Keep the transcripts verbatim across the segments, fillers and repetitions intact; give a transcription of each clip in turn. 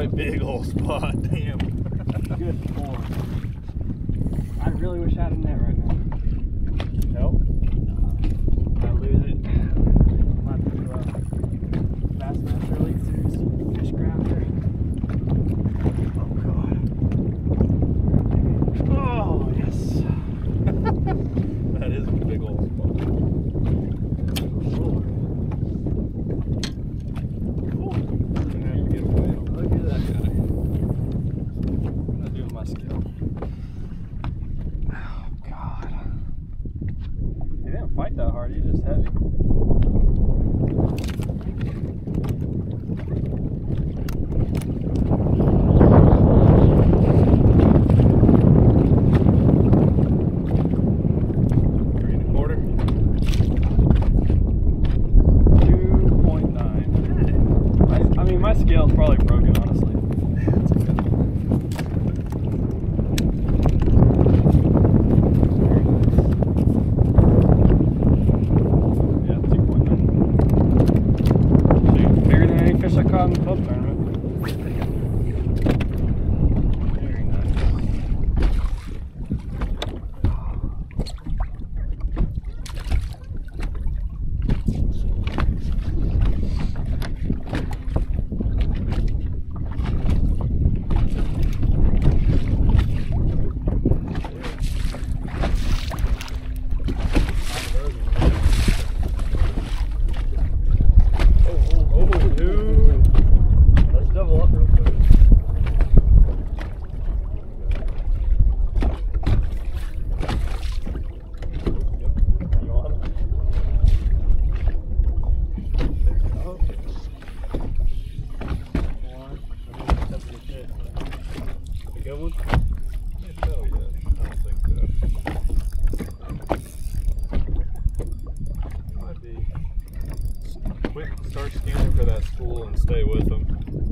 quite big old spot. Damn. Good lord. I really wish I had a net right now. Help? I lose it. I'm about to do a Bassmaster Elite Series fish grafter. Oh god. Oh yes. That is a big old spot. Lord. Get away. Look at that guy. I'm gonna do my skill. Oh god. He didn't fight that hard, he's just heavy. Three and a quarter. two point nine. I, I mean, my scale's probably broken, honestly. That's a good one. Yeah, two point nine. Dude, bigger than any fish I caught in the pub tournament. Very nice. Let's double up real quick. You want it? Oh. One. That's a good. A good one? Can't tell yet. I don't think so. Might be. Quit, start scanning for that spool and stay with them.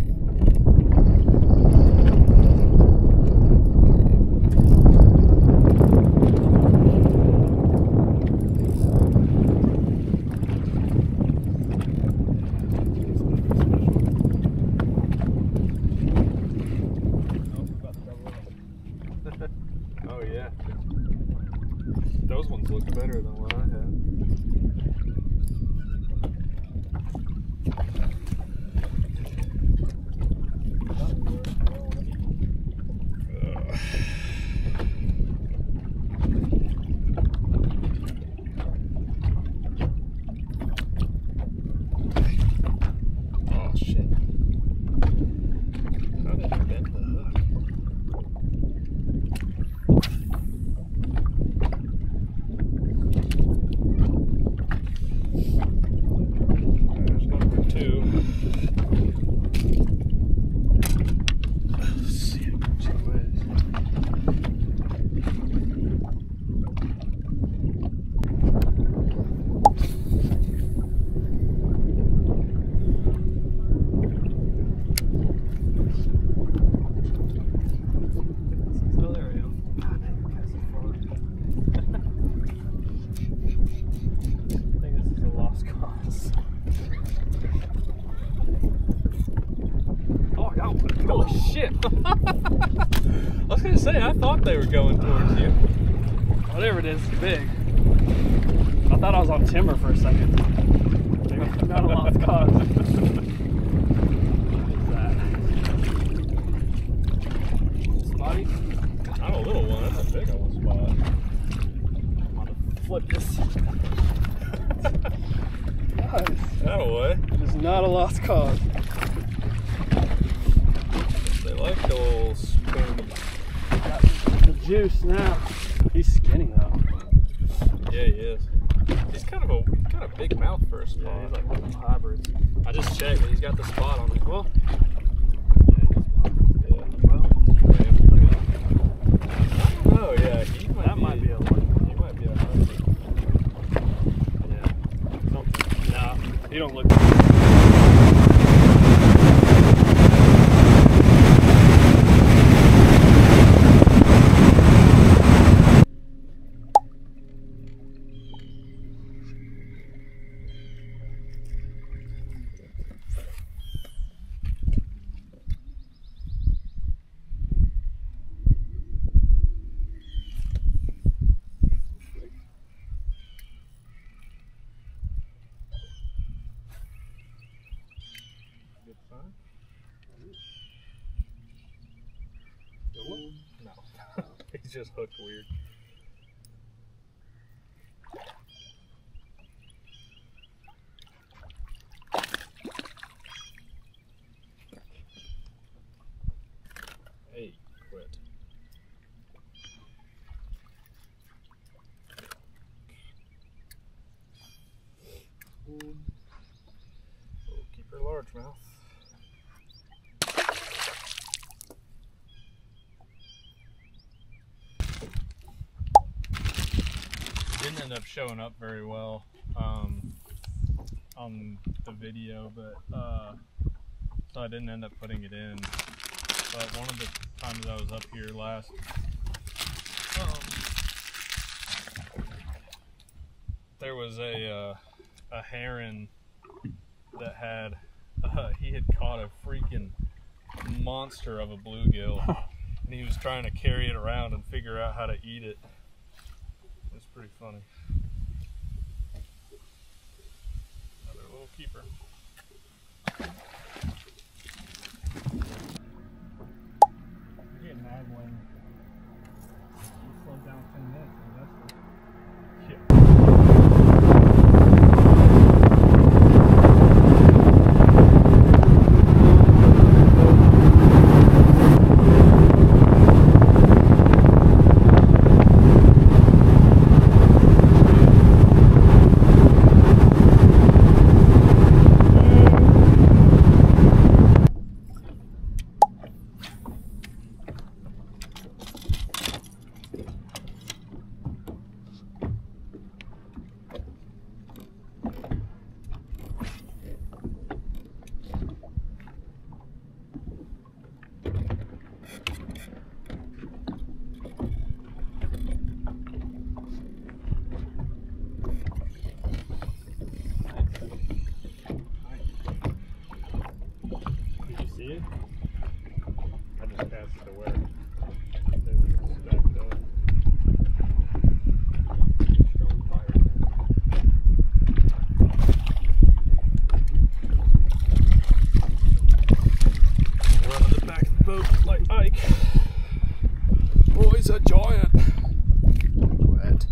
Oh yeah. Those ones look better than what I had. Oh shit. How did I bend the hook? There's number two. Let's see how much it weighs. Oh, there we go. God, that guy's so far. I think this is a lost cause. Oh, I got one. Holy shit! I was gonna say, I thought they were going towards you. Whatever it is, it's big. I thought I was on timber for a second. Maybe not a lost cause. What is that? Spotty? Not a little one, that's a big old spot. I'm gonna flip this. Nice. That away. It is not a lost cause. They like the old spoon. Got the juice now. He's skinny though. Yeah, he is. He's kind of a kind of big mouth for a spot. Yeah, he's like one of them hybrids. I just checked. He's got the spot on it. Well, Yeah, yeah. well, Okay. look at that. I don't know. Yeah, he might That be, might be a one. He might be a hundred. Yeah. Don't, nah, he don't look. Fine. No. He's just hooked weird. Hey, quit. We'll keep her largemouth. Didn't end up showing up very well um, on the video, but uh, so I didn't end up putting it in. But one of the times I was up here last, um, there was a uh, a heron that had uh, he had caught a freaking monster of a bluegill, and he was trying to carry it around and figure out how to eat it. It's pretty funny. Another little keeper. You're getting mad when you slowed down ten minutes and that's the... Yeah. See it? I just passed it to where they were stacked up. Strong fire. Running the back of the boat like Ike. Oh, he's a giant. Wet.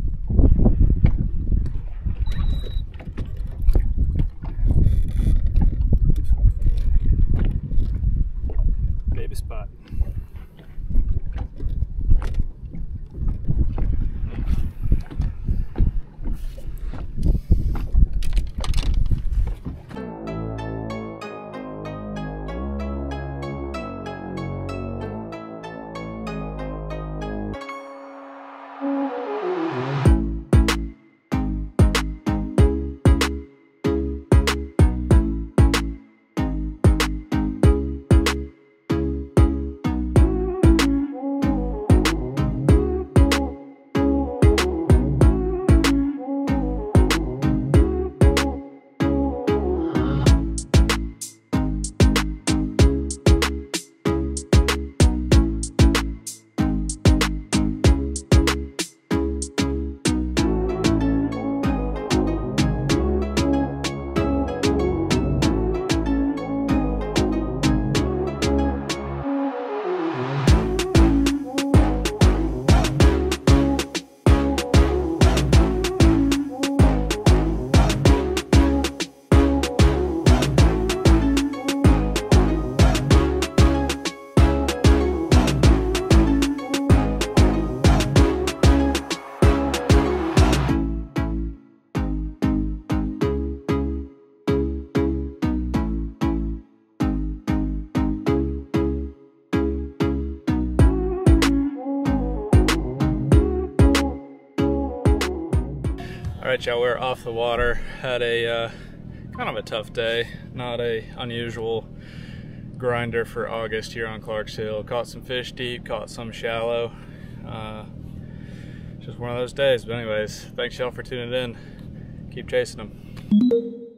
Baby spot. Alright y'all, we're off the water. Had a uh, kind of a tough day. Not a unusual grinder for August here on Clark's Hill. Caught some fish deep, caught some shallow. Uh, just one of those days. But anyways, thanks y'all for tuning in. Keep chasing them.